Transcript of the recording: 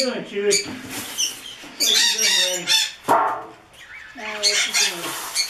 doing, Chewy? What you doing, buddy? Now, what you doing?